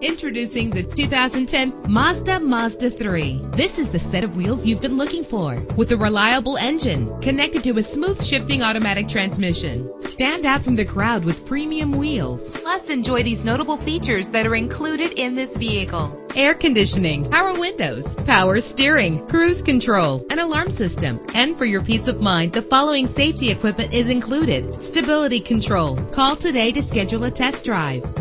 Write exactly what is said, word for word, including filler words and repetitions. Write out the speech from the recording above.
Introducing the two thousand ten Mazda Mazda three. This is the set of wheels you've been looking for, with a reliable engine connected to a smooth shifting automatic transmission. Stand out from the crowd with premium wheels. Plus, enjoy these notable features that are included in this vehicle: air conditioning, power windows, power steering, cruise control, an alarm system. And for your peace of mind, the following safety equipment is included: stability control. Call today to schedule a test drive.